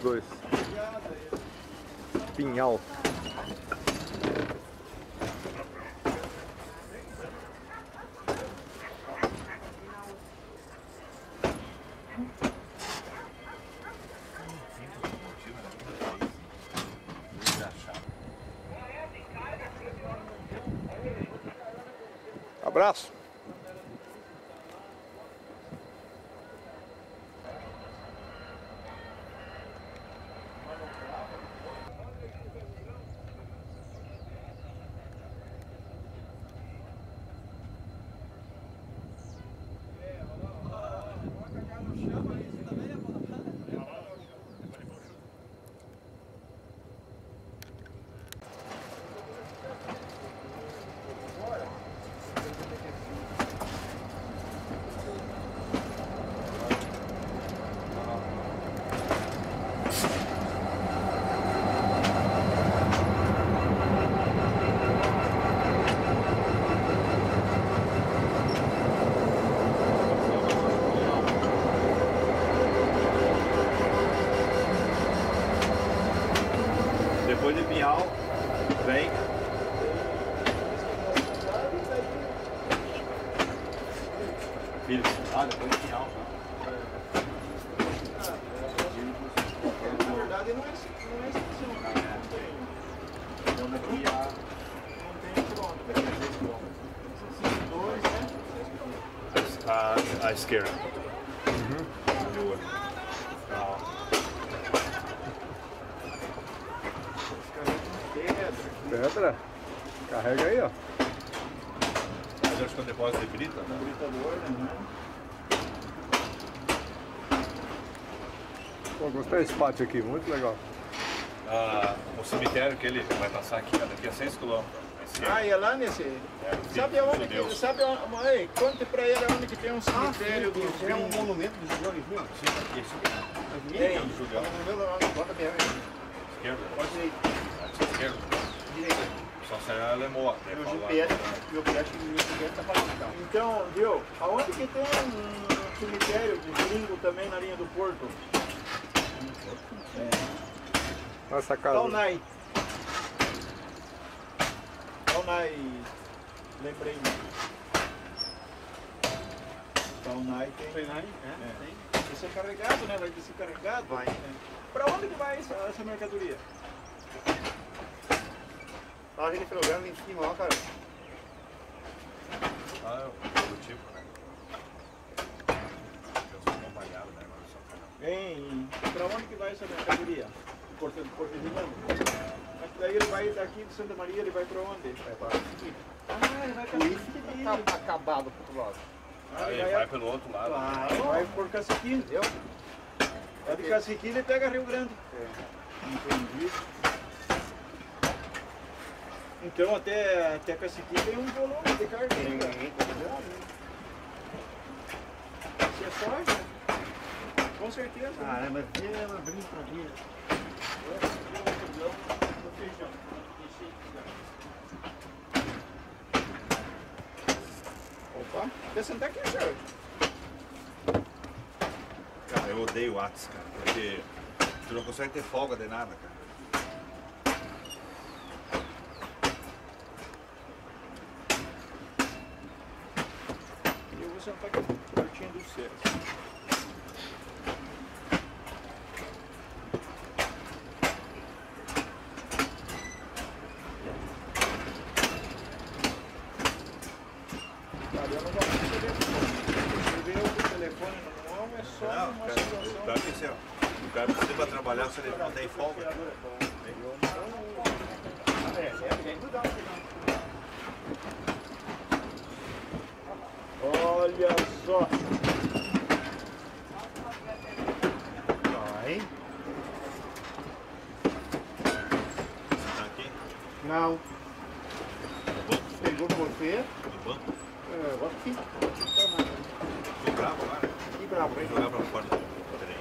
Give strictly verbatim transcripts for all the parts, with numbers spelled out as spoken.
dois. Pinhal. Abraço. Depois de Pinhal, vem Filhos. Ah, depois de Pinhal. Na verdade não é não é estação, não tem. Então daqui a... Não tem quilômetro. Daqui a seis quilômetros. dois, né? À, à esquerda. Uhum. Boa. Pedra. Carrega aí, ó. Mas acho que é um depósito de brita, né? Britador, né? Pô, gostei desse pátio aqui, muito legal. Ah, o cemitério que ele vai passar aqui, ó, daqui a seis quilômetros. Ah, e é lá nesse... É, Sabe aonde que... Sabe aonde... Ei, conte pra ele aonde que tem um cemitério do... É um monumento do Julião Livrinho? Sim, aqui, esse aqui. Tem. Do Julião. O meu lá, bota B R. Esquerda. Pode direita. Esquerda. Direita. Só se é Lemoa. Meu G P S, meu G P S, meu G P S tá falando então. Então, viu? Aonde que tem um cemitério de gringo também na linha do Porto? Nossa casa. Taunay. Taunay. Lembrei. Taunay tem. Taunay, é, É. tem. Vai ser carregado, né? Vai ser carregado. Vai. É. Pra onde que vai essa, essa mercadoria? Lá aquele programa em cima, ó, cara. Ah, é o tipo, né? Eu sou acompanhado, né? Agora só pra... Vem. Pra onde que vai essa mercadoria? Do Porto, do Porto de Limão. Mas daí ele vai daqui de Santa Maria, ele vai pra onde? Vai para aqui. Ah, ele vai pra Por isso que tá tá acabado pro outro lado. Ah, Aí ele vai, vai, pelo outro lado. vai, vai por Caciquinho, entendeu? É de Caciquinho ele pega Rio Grande. Entendi. Então até, até Caciquinho tem um volume de carga Tem, ainda. entendeu? Se é soja, com certeza. Ah, né, mas vem ela abrindo pra mim. Opa, quer sentar aqui, senhor? Cara, eu odeio o Whats, cara, porque tu não consegue ter folga de nada, cara. Eu vou sentar aqui pertinho do César. Cara, eu não gosto de telefone. Escrever o telefone na mão é só Não, uma cara, situação. o cara precisa, o cara precisa pra trabalhar se ele não tem folga. É, é, é, cuidado, cuidado. Olha só. Vai. Você tá aqui Não. no banco, Pegou com você. no banco. É, bota aqui. Tô bravo agora. Que bravo, Vou hein? jogar pra fora. Peraí.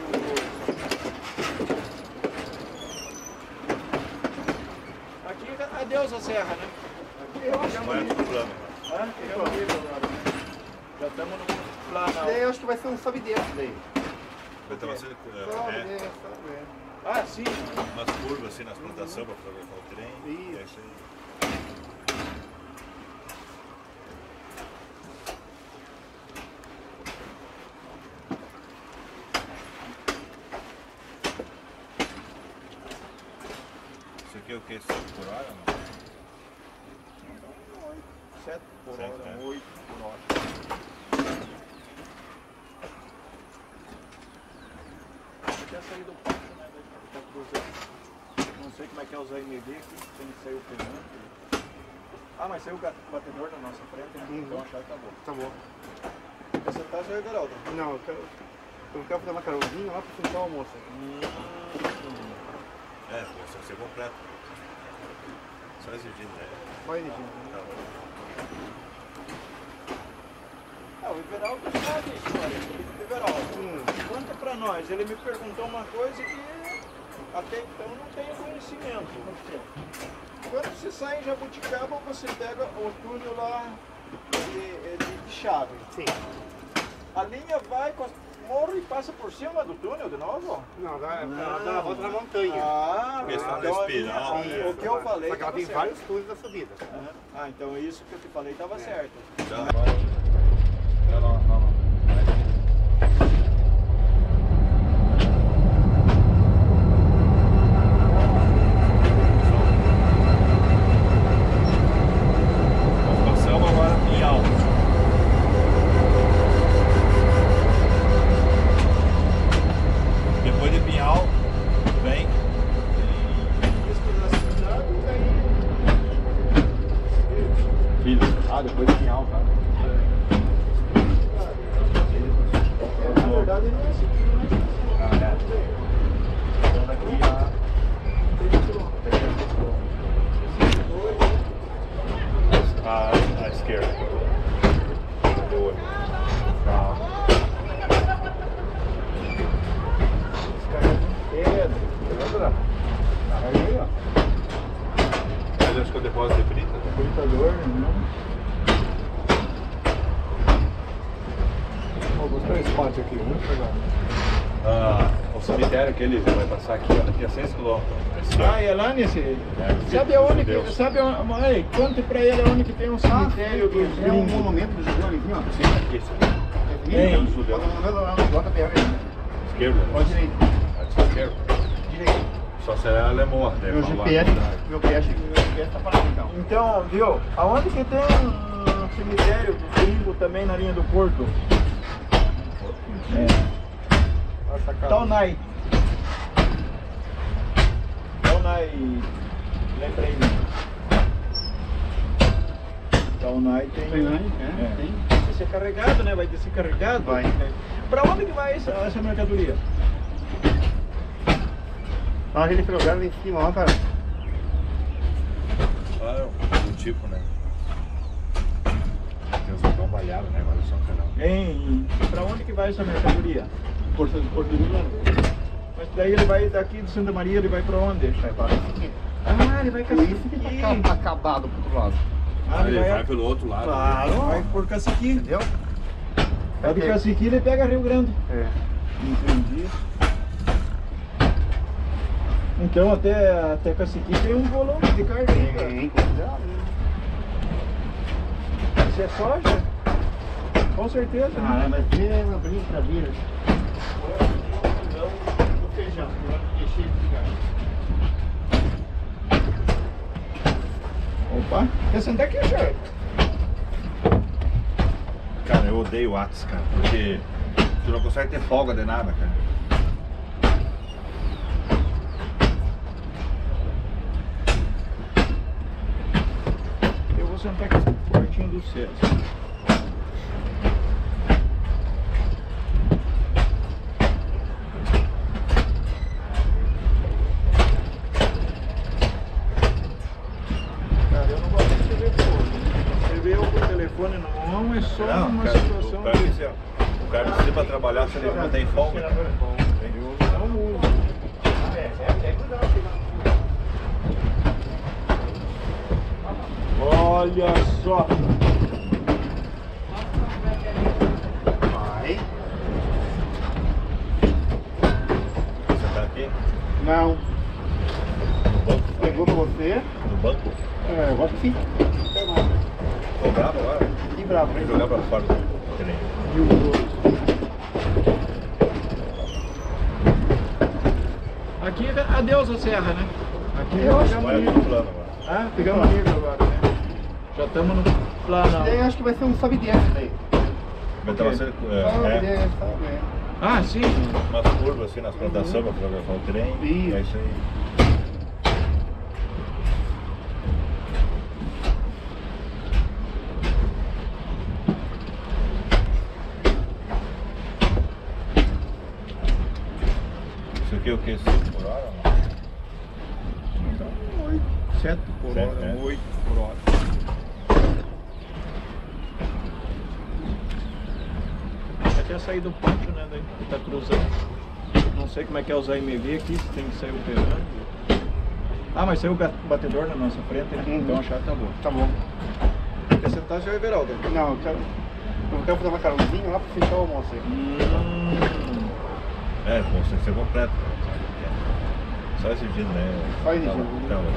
Aqui, adeus a serra, né? Aqui eu acho que é Vai um pro plano. Hã? É um nível agora, né? Já estamos no plano. Daí eu acho que vai ser um sobe desse daí. Vai ter bastante, Só é, ver, só ver. Ah, sim. umas curvas assim nas plantações para aproveitar o trem. Isso. É isso aí. Isso aqui é o que? sete por hora? Não? Sete por Sete, hora, é. oito por hora. Você quer sair do pátio, né? Tá cruzando. Não sei como é que é usar M D aqui, tem que sair o pneu. Ah, mas saiu o batedor na nossa frente, né? Uhum. Então a chave tá boa. Tá bom. Quer sentar, seu Geraldo? Não, eu quero, eu quero fazer uma carolzinha lá pra sentar o almoço. É, precisa ser completo. Só exigindo, né? Vai, Niginho. Tá bom. Ah, o Everaldo sabe a história. O Everaldo, Hum. conta pra nós. Ele me perguntou uma coisa que até então não tenho conhecimento. Quando você sai em Jabuticaba, você pega o túnel lá de, de, de chave. Sim. A linha vai com o morro e passa por cima do túnel de novo? Não, dá, ela dá a volta na montanha. Ah, Questão da então a espiral, linha- né? o que eu falei Só que ela tava tem certo. vários túneis da subida. Aham. Ah, então isso que eu te falei estava certo. Já. Não, não, não, não. Nós passamos agora em alto. Depois de Pinhal, vem. Filho. Ah, depois de Pinhal, cara. Na verdade não é esse aqui, né? Ah, é. Então daqui a... À, à esquerda. Boa. Tá. Pedro. Lembra? Carrega aí, ó. Mas acho que é o depósito de brita. Computador, né? Pô, gostei desse pátio aqui, muito legal. Ah, o cemitério que ele vai passar aqui, ó, daqui a seis quilômetros. Ah, é lá nesse. É, Sabe aonde que. Deus. Sabe aonde. Mãe, conte pra ele aonde que tem um cemitério dos É um gringos. monumento dos judeus, ó. Sim, aqui, isso aqui. É Tem. lindo. Bota o monumento lá no bota perto aí. Esquerda. Ó, direito. À esquerda. Direito. Só será alemão, né? Meu G P S, meu G P S, meu G P S tá parado então. Então, viu? Aonde que tem um cemitério dos gringos também na linha do Porto? É. Essa casa. Taunay. Taunay. Lembrei. Taunay tem. Tem, né? É. É, tem. Vai ser carregado, né? Vai descer carregado. Vai. Pra onde que vai essa, essa mercadoria? Olha aquele lugar lá em cima, ó, cara. Claro, o tipo, né? Tem os vagão balhado, né? Agora só um canal. Hein? Pra onde que vai essa mercadoria? Porto, Porto de Milano. Mas daí ele vai daqui de Santa Maria, ele vai pra onde? Vai para aqui. Ah, ele vai Por isso que tá Caciqui. ca- acabado pro outro lado. Ah, ele vai pelo outro lado. Claro, vai por Caciqui. Entendeu? Vai de Caciqui, ele pega Rio Grande. É. Entendi. Então até, até Caciqui tem um volume de carga aí, cara. Tem, considerável. Isso é soja? Com certeza. Ah, né? mas é uma brincadeira. O feijão, que é cheio de cigarro. Opa, quer sentar aqui, senhor? Cara, eu odeio o Whats, cara, porque tu não consegue ter folga de nada, cara. Eu vou sentar aqui pertinho do César. Cara, eu não gosto de escrever por. Escrever eu por telefone na mão é só Não, uma cara, situação o cara, de... precisa- o cara precisa pra trabalhar se ele não tem folga. cara. Eu não uso. Olha só. Vai. Não. No banco? Pegou pra você? No banco? É, eu acho que sim. Pegou. Tô bravo agora. Que bravo, Vou né? jogar pra fora do trem. E o outro? Aqui, adeus a serra, né? Aqui Eu acho pegamos Vai nível. no plano agora. Ah, pegamos nível agora, né? Já estamos no plano. Eu acho que vai ser um sobe e desce daí. Vai estar sendo. Sobe, É, é, desce, sobe. é. Ah, sim. umas curvas assim nas plantações pra fotografar o trem. Isso. É isso aí. Isso aqui é o que? cinco por hora? Então, oito, sete por Sete, hora, é. oito por hora. Até sair do ponto, né? Daí que tá cruzando. Não sei como é que é usar M V aqui, se tem que sair operando. Ah, mas saiu o batedor na nossa frente, né? Uhum. Então a chave tá boa. Tá bom. Quer sentar, seu Everaldo? Não, eu quero, eu quero fazer uma macarrãozinho lá pra fechar o almoço aí. Hum. É, pô, tem que ser completo. Só exigindo, né? Só exigindo. Tá bom.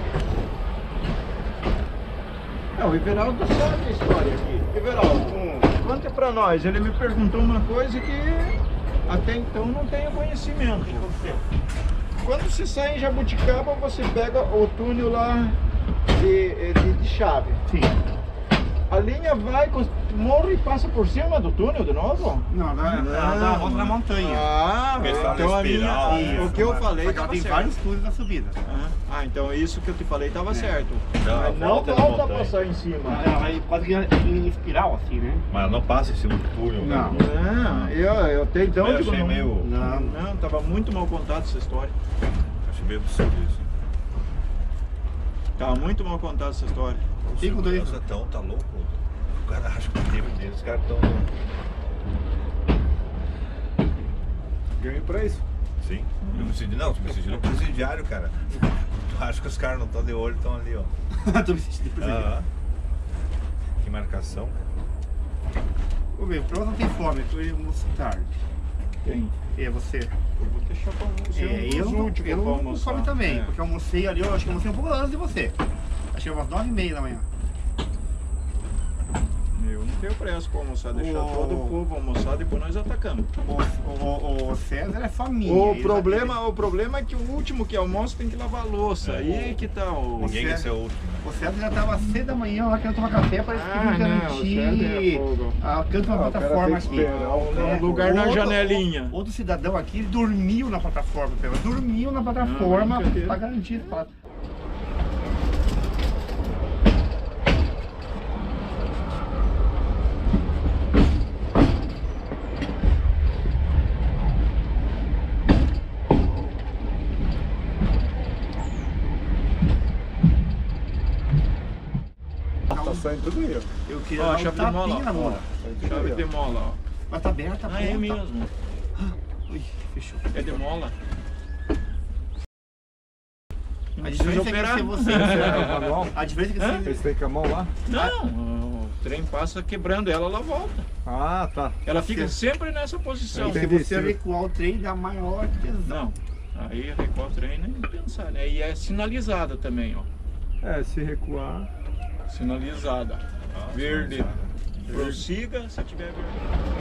É, o Everaldo sabe a história aqui. Everaldo, Hum. conta pra nós. Ele me perguntou uma coisa que até então não tenho conhecimento. Quando você sai em Jabuticaba, você pega o túnel lá de, de, de chave. Sim. A linha vai, morre e passa por cima do túnel de novo? Não, ela, ela dá a volta na montanha. Ah, Porque então fala a minha, espiral, a- o que eu falei Só que ela tava tem certo. vários túneis na subida. Ah, ah, então isso que eu te falei estava certo. Não, Mas não volta na volta a montanha. passar em cima. Ela vai quase que em espiral assim, né? Mas não passa em cima do túnel, né? Não. Não, eu, eu até então Eu digo, achei não, meio. Não. não, tava muito mal contado essa história. Achei meio absurdo isso. Tava muito mal contada essa história. O Cinco, dois. segurança tão, tá louco? O cara acha que teve dele, os caras tão. Ganhei pra isso. Sim. Eu me senti, não, tu me senti no presidiário, cara. Tu acha que os caras não estão de olho, estão ali, ó. Tô me sentindo presente. Aham. Que marcação. Ô meu, pronto, não tem fome, tu ia almoçar tarde. Quem? É você. Eu vou deixar pra você É, um eu, dos não- últimos eu pra não almoçar. fome também, É. porque eu almocei ali, eu acho que eu almocei um pouco antes de você. Acho que umas nove e meia da manhã. Eu não tenho pressa pra almoçar, deixar Ô. todo o povo almoçar, depois nós atacamos. O, o, o César é família. O ele- problema, o problema é que o último que almoça tem que lavar a louça. É. Aí que tá o. Ninguém quer ser o último. né? O César já tava seis da manhã lá querendo tomar café para Ah, não, o garantir César é fogo. a canto na Ah, o cara plataforma tem aqui. que esperar um É, lugar na outro- janelinha. Outro cidadão aqui ele dormiu na plataforma, Pedro. Dormiu na plataforma brincadeira. para garantir espaço. Tá saindo tudo aí, ó. Eu queria Ó, dar um chave de mola, tapinha na ó. mola. Chave de mola, ó. Mas tá aberta a Ah, é porta. mesmo. Ui, fechou. É de mola. Não A precisa diferença é que operar. se você... É o manual? A diferença é que Hã? se... Esse tem com a mão lá? Não, o trem passa quebrando ela, ela volta. Ah, tá. Ela fica sempre nessa posição. Se Entendi. você recuar o trem, dá maior tesão. Não, aí recuar o trem nem pensar, né? E é sinalizada também, ó. É, se recuar. Sinalizada. Ah, Verde. sinalizada. Prossiga se tiver verde.